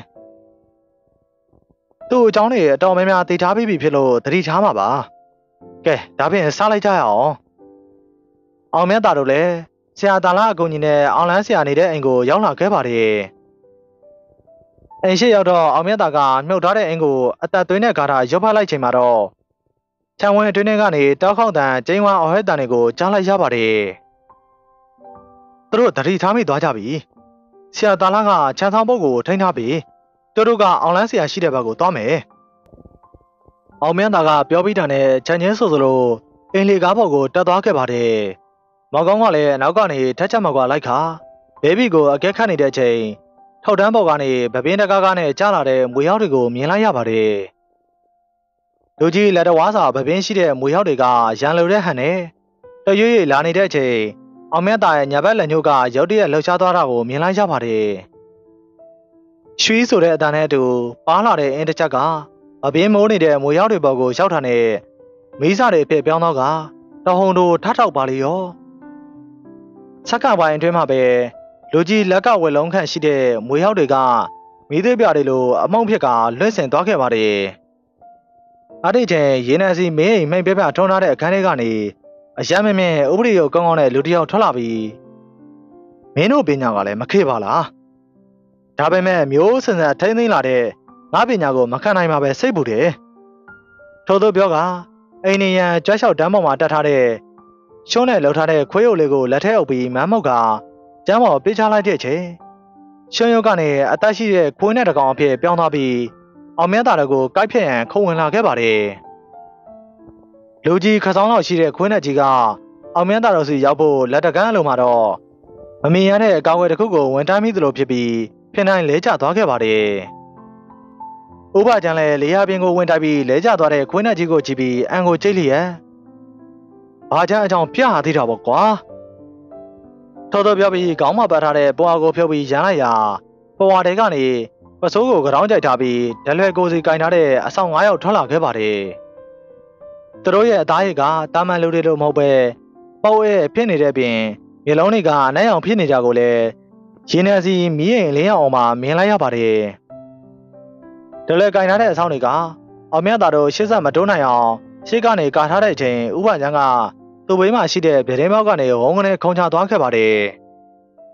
Speaker 1: ။သူ့အကြောင်းတွေအတော်များများသိထားပြီးပြီဖြစ်လို့တတိထားမှာပါ။ကဲဒါဖြင့်စားလိုက်ကြရအောင်အောင်မြတ်တာတို့လည်းဆရာတာလာအကူကြီးနဲ့အောင်လန်းဆရာနေတဲ့အိမ်ကိုရောက်လာခဲ့ပါတယ်အိမ်ရှိရောက်တော့အောင်မြတ်တာကမြုပ်ထားတဲ့အိမ်ကိုအသက်သွင်းတဲ့ဂါထာရုပ်ဖတ်လိုက်ချိန်မှာတော့ခြံဝင်းအတွင်းထဲကနေတောက်ခေါက်တန်ကျင်းဝါအော်ဟဲတန်တွေကိုကြားလိုက်ရပါတယ်သူတို့တတိထားမိသွားကြပြီဆရာတာလာကခြံဆောင်ပုတ်ကိုထိန်းထားပြီးတို့ကအောင်လန်းဆရာရှိတဲ့ဘက်ကိုသွားမယ်အောင်မြတ်တာကပြောပြီးတာနဲ့ခြံချင်းဆိုစလို့အင်းလီကားပေါ်ကိုတက်သွားခဲ့ပါတယ်။မောင်ကောင်းကလည်းနောက်ကနေထက်ချက်မကွာလိုက်ခါဘေဘီကိုအကဲခတ်နေတဲ့အချိန်ထောက်တန်းပေါ်ကနေဗပင်းတကားကားနဲ့ကြားလာတဲ့မွေရောက်တွေကိုမြင်လိုက်ရပါတယ်။လူကြီးလက်တော်ဝါစာဗပင်းရှိတဲ့မွေရောက်တွေကရန်လိုတဲ့ဟန်နဲ့တရွေ့ရွေ့လာနေတဲ့အချိန်အောင်မြတ်တာရဲ့ညာဘက်လက်ညှိုးကရုတ်တရက်လှုပ်ရှားသွားတာကိုမြင်လိုက်ရပါတယ်။ရွှီဆိုတဲ့အတန်နဲ့အတူပါလာတဲ့အင်းတစ်ချက်ကအပင်းမိုးနေတဲ့မွေရောက်တွေပေါ်ကိုရောက်တာနဲ့မီးစားတွေအဖြစ်ပြောင်းတော့ကတဟုန်တို့ထထောက်ပါလေရောဆက်ကပိုင်းအတွင်းမှာပဲလူကြီးလက်ကဝက်လုံးခန့်ရှိတဲ့မွေရောက်တွေကမီးသွေးပြတွေလိုအမုံဖြစ်ကလွှင့်ဆင်သွားခဲ့ပါတယ်အဲ့ဒီချိန်ရေနံစီမင်းအိမ်မိတ်ပြပြထုံးထားတဲ့အခန်းထဲကနေအရမ်းမင်းဥပဒေရုပ်ကောင်းကောင်းနဲ့လူတစ်ယောက်ထွက်လာပြီးမင်းတို့ပညာကလည်းမခေပါလားဒါပေမဲ့မျိုးစံစံထိမ့်သိမ်းလာတဲ့ငါပညာကိုမခံနိုင်မှာပဲစိတ်ပူတယ်ထို့သူပြောကအိန္ဒိယကြွက်လျှောက်တန်းပေါ်မှာတက်ထားတဲ့ရှုံးနဲ့လှုပ်ထားတဲ့ခွေးရုပ်လေးကိုလက်ထဲအုပ်ပြီးမမ်းမောက်ကကျမ်းပေါ်ပေးချလိုက်တဲ့အချိန်ရှုံးရုပ်ကနေအသက်ရှိတဲ့ခွေးနဲ့တကောင်အဖြစ်ပြောင်းသွားပြီးအောင်မြတ်တာတို့ကိုကိုက်ဖြတ်ရန်ခုံဝင်လာခဲ့ပါတယ်လူကြီးခစောင်းလောက်ရှိတဲ့ခွေးနဲ့ကြီးကအောင်မြတ်တာတို့စီရောက်ဖို့လက်တကန်းအလုံးမှာတော့မမြင်ရတဲ့အကားဝယ်တစ်ခုကိုဝင်တိုင်းမိသလိုဖြစ်ပြီးဖိနိုင်လဲကျသွားခဲ့ပါတယ်ဥပကျန်လည်းလေယာပင်ကိုဝင်တိုက်ပြီးလဲကျသွားတဲ့ခွေးနဲ့ကြီးကိုကြည့်ပြီးအန်ကိုကြိတ်လျက်ဘာကြမ်းအကြောင်းပြဟာသေးတာပေါ့ကွာတော်တော်ပြောပြီးခေါင်းမပတ်ထားတဲ့ပွားကိုဖြုတ်ပြီးရမ်းလိုက်ရာပွားတဲကနေပစိုးကိုကြောင်းကြိုက်ထားပြီးဒလွယ်ကိုစီကင်ထားတဲ့အဆောင်9ယောက်ထွက်လာခဲ့ပါတယ်သူတို့ရဲ့အသားရည်ကတာမန်လူတွေလိုမဟုတ်ပဲပေါ့ရဲ့ဖြစ်နေတဲ့ပြင်မျက်လုံးတွေကအနှံ့အောင်ဖြစ်နေကြကိုလည်းရင်းနှံစီမီးရင်လင်းအောင်မှမြင်လိုက်ရပါတယ်ဒလွယ်ကင်ထားတဲ့အဆောင်တွေကအောင်မြတ်တာတို့ရှေ့ဆက်မတိုးနိုင်အောင်ရှေ့ကနေကာထားတဲ့အချိန်ဥပကျန်းကသူ့ဘေးမှာရှိတဲ့ဗြဲထဲမောက်ကနေဝုန်းကနေခုံချသွားခဲ့ပါတယ်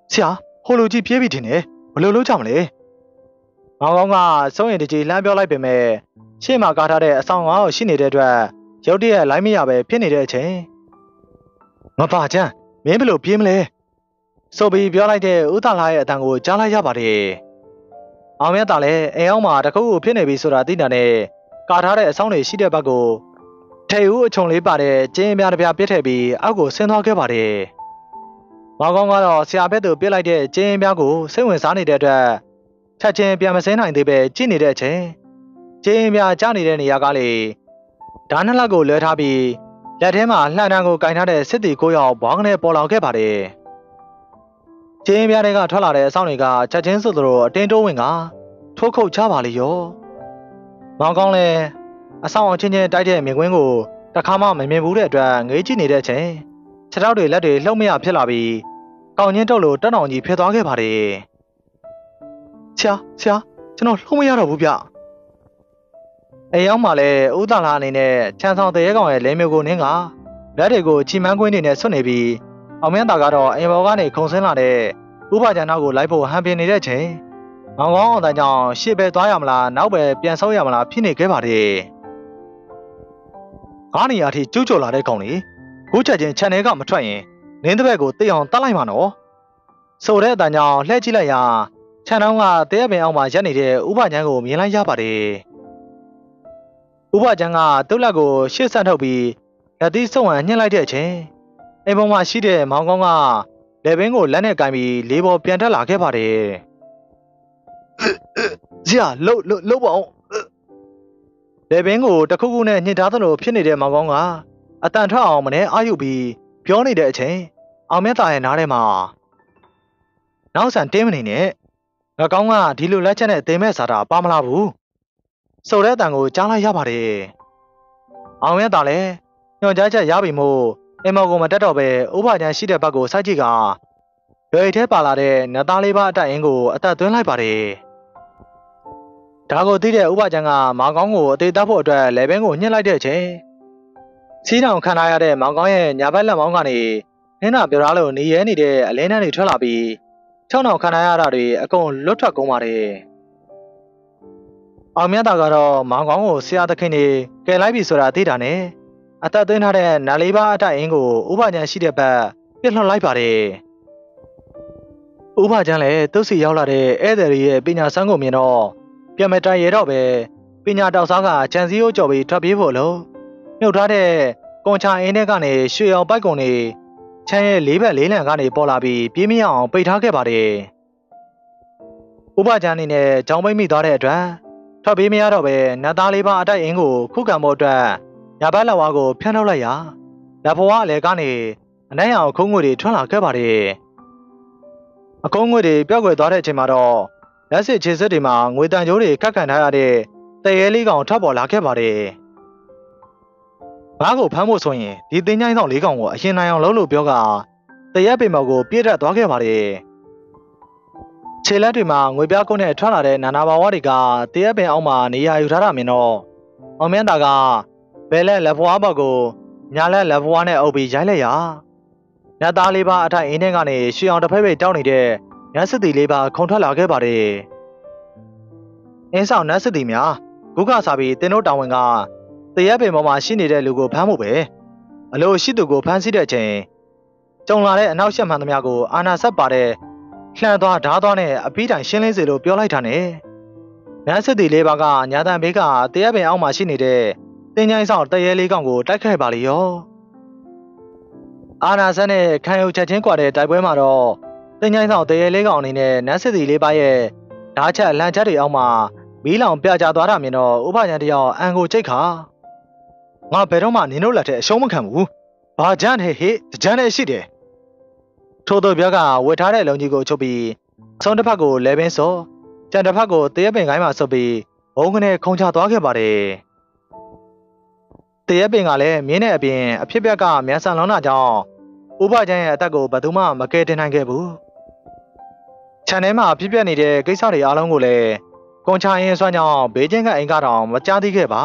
Speaker 1: ဆရာဟိုလူကြီးပြေးပြီထင်တယ်ဘယ်လိုလုပ်ကြမလဲမောင်ကောင်းကစုံရင်တကြီးလှမ်းပြောလိုက်ပေမဲ့ရှေ့မှာကားထားတဲ့အဆောင်ကားကိုရှိနေတဲ့အတွက်ရုတ်တရက်လိုက်မရပဲဖြစ်နေတဲ့အချိန်ငါပါချမ်းမင်းဘယ်လိုပြေးမလဲဆိုပြီးပြောလိုက်တဲ့ဦးသားလာရဲ့အတန်ကိုကြားလိုက်ရပါတယ်အောင်မြတ်တာလည်းအိမ်အောင်မှာတခုခုဖြစ်နေပြီဆိုတာသိတာနဲ့ကာထားတဲ့အဆောင်တွေရှိတဲ့ဘက်ကိုထေဦးအချုံလေးပါတဲ့ကျင်းပြားတစ်ပြားပြစ်ထည့်ပြီးအောက်ကိုဆင်းသွားခဲ့ပါတယ်မောင်ကောင်းကတော့ဆရာဘက်သို့ပြစ်လိုက်တဲ့ကျင်းပြားကိုစိတ်ဝင်စားနေတဲ့အတွက်ချက်ချင်းပြန်မဆင်းနိုင်သေးပဲကြည့်နေတဲ့အချိန်ကျင်းပြားကျနေတဲ့နေရာကလေဓာတ်နှစ်လက်ကိုလွှဲထားပြီးလက်ထဲမှာလှန်တန်းကိုကင်ထားတဲ့စစ်တီကိုယောက်ဘောင်းကနေပေါ်လာခဲ့ပါတယ်ကျင်းပြားတွေကထွက်လာတဲ့အဆောင်တွေကချက်ချင်းဆိုသလိုအတင်းတိုးဝင်ကထိုးခုတ်ချပါလေရောမောင်ကောင်းလည်းအဆောင်အချင်းချင်းတိုက်တဲ့မြင်ကွင်းကိုတခါမှမမြင်ဘူးတဲ့အတွက်ငေးကြည့်နေတဲ့အချိန်ခြေထောက်တွေလက်တွေလှုပ်မရဖြစ်လာပြီးကောင်းချင်းတုပ်လို့တက်တောင်ကြီးဖြစ်သွားခဲ့ပါတယ်ဆရာကျွန်တော်လှုပ်မရတော့ဘူးဗျအိမ်ရောက်မှလည်းဦးသားလာအနေနဲ့ချမ်းဆောင်တရေကောင်ရဲ့လဲမျိုးကိုနင်းကလက်တွေကိုချီမန်းကွင်းတွေနဲ့ဆွတ်နေပြီးအောင်မြတ်တာကတော့အိမ်ဘော်ကနေခုံဆင်းလာတဲ့ဥပကျန်နောက်ကိုလိုက်ဖို့ဟန်ပြနေတဲ့အချိန်မောင်ကောင်းအောင်တန်းကြောင့်ရှေ့ပဲသွားရမလားနောက်ပဲပြန်ဆုပ်ရမလားဖြစ်နေခဲ့ပါတယ်ငါးနေရာထိကျူးကျော်လာတဲ့ကောင်လေကိုချက်ချင်းခြံထဲကမထွက်ရင်နင်းတဲ့ဘက်ကိုတိတ်အောင်တတ်လိုက်မှာနော်ဆိုတဲ့အတန်းကြောင့်လှည့်ကြည့်လိုက်ရာခြံတောင်းကတရက်ပင်အောင်မှာရက်နေတဲ့ဥပကျန်းကိုမြင်လိုက်ရပါတယ်ဥပကျန်းကသူ့လက်ကိုရှေ့ဆက်ထုတ်ပြီးလက်သီးစုံဟန်ညှစ်လိုက်တဲ့အချိန်အိမ်ပေါ်မှာရှိတဲ့မောင်ကောင်းကလက်ဘင်းကိုလက်နဲ့ကင်ပြီးလေးပေါ်ပြန်တက်လာခဲ့ပါတယ်ဆရာလှုပ်ပါအောင်လက်ဘင်းကိုတခုခုနဲ့ညှစ်ထားသလိုဖြစ်နေတဲ့မောင်ကောင်းကအတန်ထွက်အောင်မနဲ့အာရုပ်ပြီးပြောနေတဲ့အချိန်အောင်မြတ်သားရဲ့နားထဲမှာနောက်ဆန်တင်းမနေနဲ့ငါကောင်းကဒီလိုလက်ချက်နဲ့တင်မဲ့စားတာပါမလားဘူးဆိုတဲ့အတန်ကိုကြားလိုက်ရပါတယ်အောင်မြတ်သားလည်းညွှန်ကြားချက်ရပြီမို့အိမ်မော်ကိုမတက်တော့ပဲဥပဒေရှိတဲ့ဘက်ကိုစိုက်ကြည့်ကလွယ်ထဲပါလာတဲ့နတ်သားလေးပါအတိုက်အင်းကိုအသက်သွင်းလိုက်ပါတယ်ဒါကိုသိတဲ့ဥပဒေကမောင်ကောင်းကိုအသေးသားဖို့အတွက်လေဘင်းကိုညှစ်လိုက်တဲ့အချိန်စီးတောင်ခံထားရတဲ့မောင်ကောင်းရဲ့ညာဘက်လက်မောင်းကနေနင်းနာပြောရလို့နေရဲနေတဲ့အလဲနှန်းတွေထွက်လာပြီးချောင်းအောင်ခံထားရတာတွေအကုန်လွတ်ထွက်ကုန်ပါတယ်အောင်မြတ်တာကတော့မောင်ကောင်းကိုဆရာသခင်တွေကယ်လိုက်ပြီဆိုတာသိတာနဲ့အသက်သွင်းထားတဲ့နာလေးပါအတိုက်အင်းကိုဥပဒေရှိတဲ့ဘက်ပြစ်လွှတ်လိုက်ပါတယ်ဥပဒေလည်းသူ့စီရောက်လာတဲ့ဧည့်သည်ရဲ့ပညာစမ်းကိုမြင်တော့ပြန်မတိုင်ရတော့ပဲပညာတောက်စားကခြံစည်းကိုကြော်ပြီးထွက်ပြေးဖို့လို့မြုပ်ထားတဲ့ကွန်ချာအင်းထဲကနေရွှေအောင်ပိုက်ကုန်တွေချမ်းရဲ့လေးဘက်လေးလံကနေပေါ်လာပြီးပြေးမရအောင်ပိတ်ထားခဲ့ပါတယ်ဥပဒေအနေနဲ့ကြောင်ပိတ်မိသွားတဲ့အတွက်ထွက်ပြေးမရတော့ပဲနတ်သားလေးပါအတိုက်အင်းကိုခုခံဖို့အတွက်ညာဘက်လက်ဝါးကိုဖျန်းထုတ်လိုက်ရာလက်ဘဝအလဲကနေအနိုင်အောင်ခုံးငွေတွေထွက်လာခဲ့ပါတယ်အကုန်းငွေတွေပျောက်ကွယ်သွားတဲ့အချိန်မှာတော့လက်စစ်ခြေစစ်တွေမှာငွေတန်ကြိုးတွေခတ်ခံထားရတဲ့တရေလေးကောင်ထပ်ပေါ်လာခဲ့ပါတယ်ငါ့ကိုဖမ်းဖို့ဆိုရင်ဒီတင်းချိုင်းဆောင်လေးကောင်ကိုအရင်နိုင်အောင်လုပ်လို့ပြောကတရက်ပင်မော်ကိုပြည့်တက်သွားခဲ့ပါတယ်ခြေလက်တွေမှာငွေပြားကုန်းနဲ့ထွက်လာတဲ့နာနာဘာဝတွေကတရက်ပင်အောက်မှာနေရာယူထားတာမြင်တော့အောင်မြတ်တာကဘဲလက်လက်ဘွားဘောက်ကိုညာလက်လက်ဘွားနဲ့အုပ်ပြီးရိုက်လိုက်ရာနတ်သားလေးပါအထိုက်အင်းထဲကနေရွှေအောင်တစ်ဖက်ဖိတ်တောင်းနေတဲ့နတ်စစ်တီလေးပါခုံထွက်လာခဲ့ပါတယ်အင်းဆောင်နတ်စစ်တီများခုကစားပြီးတင်းတို့တောင်ဝင်ကတရက်ပင်ပေါ်မှာရှိနေတဲ့လူကိုဖမ်းဖို့ပဲအလိုရှိသူကိုဖမ်းဆီးတဲ့အချိန်ကြုံလာတဲ့အနောက်ရှက်မှန်သမျှကိုအာနာဆက်ပါတဲ့လှန်သွားဓားသွားနဲ့အပီးတိုင်ရှင်းလင်းစေလို့ပြောလိုက်တာနဲ့နတ်စစ်တီလေးပါကညာတန်ဘေးကတရက်ပင်အောက်မှာရှိနေတဲ့တင်းချိုင်းဆောင်တရဲလေးကောင်ကိုတိုက်ခိုက်ပါလေရောအာနာဆက်နဲ့ခံယူချက်ချင်းကွာတဲ့တိုက်ပွဲမှာတော့တင်းချိုင်းဆောင်တရဲလေးကောင်အနေနဲ့နတ်စစ်တီလေးပါရဲ့ဓာတ်ချက်လန့်ချက်တွေအောက်မှာမီးလောင်ပြကြသွားတာမြင်တော့ဥပဒေတယောက်အန်ကိုကြိတ်ခါငါဘယ်တော့မှနင်တို့လက်ထက်အရှုံးမခံဘူးဘာကြမ်းဟဲ့တကြမ်းနဲ့ရှိတယ်ထို့သောပြောကဝတ်ထားတဲ့လုံကြီးကိုချုပ်ပြီးအဆုံးတစ်ဖက်ကိုလဲပင်းစောကြံတစ်ဖက်ကိုတရက်ပင်ကိုင်းမှာဆုပ်ပြီးဘုံကနေခုံချသွားခဲ့ပါတယ်တရက်ပင်ကလည်းမြင်းနဲ့အပြင်အဖြစ်ပြက်ကမြန်ဆန်လွန်တာကြောင့်ဥပဒေရဲ့အသက်ကိုဘယ်သူမှမကယ်တင်နိုင်ခဲ့ဘူးခြံထဲမှာဖြစ်ပျက်နေတဲ့ကိစ္စတွေအားလုံးကိုလည်းကွန်ချာရင်စွမ်းကြောင့်ဘေးချင်းကအိမ်ကတော့မကြားသိခဲ့ပါ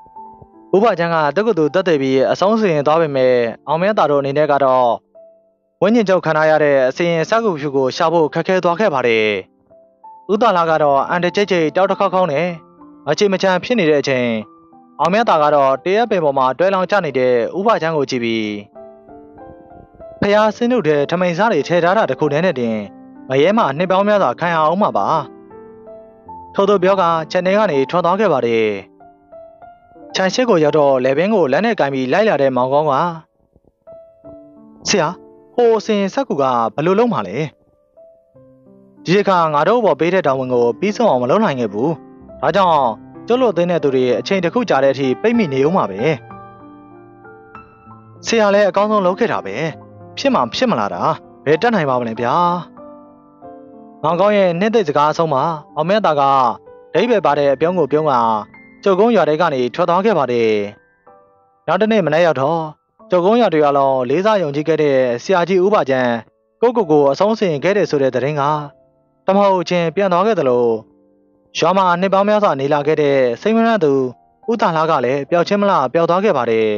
Speaker 1: ဥပဒေကတက္ကသိုလ်တက်တယ်ပြီးအဆုံးစီရင်သွားပေမဲ့အောင်မြတ်တာတို့အနေနဲ့ကတော့ဝင်းကျင်ချုပ်ခံရတဲ့အစီရင်စကူဖြူကိုရှာဖို့ခက်ခဲသွားခဲ့ပါတယ်။ဦးတာလာကတော့အန်တကြိတ်ကြိတ်တောက်တစ်ခေါက်ခေါက်နဲ့အချိန်မချမ်းဖြစ်နေတဲ့အချိန်အောင်မြတ်တာကတော့တရက်ပင်ပေါ်မှာတွဲလောင်းကျနေတဲ့ဥပချမ်းကိုကြည့်ပြီးဖျားစင်းတို့တဲ့ထမိန်စားတွေထဲထားတာတခုတည်းနဲ့တင်မရဲမှနှစ်ပေါင်းများစွာခံရအောင်မှာပါ။ထို့သူပြောကခြံထဲကနေထွက်သွားခဲ့ပါတယ်။ခြံရှိကိုရောက်တော့လေပင်ကိုလက်နဲ့ကင်ပြီးလိုက်လာတဲ့မောင်ကောင်းကဆရာဟိုအစင်ဆက်ကူကဘယ်လိုလုပ်မှာလဲဒီတစ်ခါငါတို့ဘော်ပေးတဲ့တောင်းဝင်ကိုပြီးဆုံးအောင်မလုပ်နိုင်ခဲ့ဘူးဒါကြောင့်ကျွတ်လွတ်သိတဲ့သူတွေအချိန်တစ်ခုကြာတဲ့အထိပိတ်မိနေဦးမှာပဲဆရာလည်းအကောင်းဆုံးလုပ်ခဲ့တာပဲဖြစ်မှဖြစ်မလားတာဘယ်တက်နိုင်ပါမလဲဗျာမောင်ကောင်းရဲ့နှစ်သိစကားအဆုံးမှာအောင်မြတ်တာကဒိဗယ်ပါတဲ့အပြုံးကိုပြုံးကကျုပ်ကုန်းရွာထဲကနေထွက်သွားခဲ့ပါတယ်နောက်တစ်နေ့မနေ့ရောက်တော့ကျုပ်ကုန်းရွာတွေအလုံးလေးစားယုံကြည်ခဲ့တဲ့ဆရာကြီးဦးပါကျန်ကိုအဆုံးစင်ခဲ့တဲ့ဆိုတဲ့သတင်းကတမဟုတ်ချင်းပြန်သွားခဲ့သလိုရွာမှာနှစ်ပေါင်းများစွာနေလာခဲ့တဲ့စိတ်မနှံ့သူဦးတာလာကလည်းပျောက်ချင်းမလားပျောက်သွားခဲ့ပါတယ်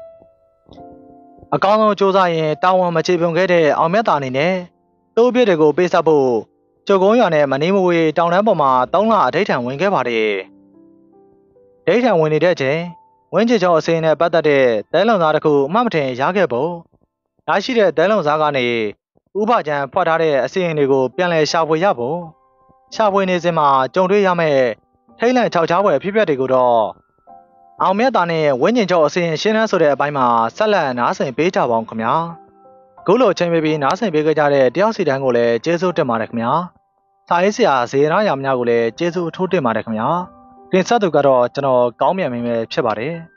Speaker 1: အကောင်းဆုံးစူးစမ်းရင်တာဝန်မချေပွန်ခဲ့တဲ့အောင်မြတ်တာအနေနဲ့သူ့အပြစ်တွေကိုပေးဆက်ဖို့ကျုပ်ကုန်းရွာနဲ့မနေမဝေးတောင်တန်းပေါ်မှာ3လအထိတ်ထန်ဝင်ခဲ့ပါတယ်ဒိဋ္ဌံဝင်နေတဲ့အချိန်ဝင်းချေကျော်အစင်းနဲ့ပတ်သက်တဲ့တဲလုံစားတစ်ခုအမှတ်မထင်ရခဲ့ဖို့ရရှိတဲ့တဲလုံစားကနေဥပချံဖွက်ထားတဲ့အစီအရင်တွေကိုပြန်လည်ရှာဖွေရဖို့ရှာဖွေနေစဉ်မှာကြုံတွေ့ရမယ့်ထိတ်လန့်ခြောက်ခြားဖွယ်ဖြစ်ပျက်တွေကိုတော့အောင်မြတ်တာနဲ့ဝင်းကျင်ကျော်အစီအရင်ရှင်းနှန်းဆိုတဲ့အပိုင်းမှာဆက်လက်နားဆင်ပေးကြပါအောင်ခင်ဗျာခုလိုချိန်ပေးနားဆင်ပေးကြတဲ့တယောက်စီတိုင်းကိုလည်းကျေးဇူးတင်ပါတယ်ခင်ဗျာစာရေးဆရာဇေရရာများကိုလည်းကျေးဇူးအထူးတင်ပါတယ်ခင်ဗျာတင်ဆက်သူကတော့ကျွန်တော်ကောင်းမြတ်မင်းပဲဖြစ်ပါတယ်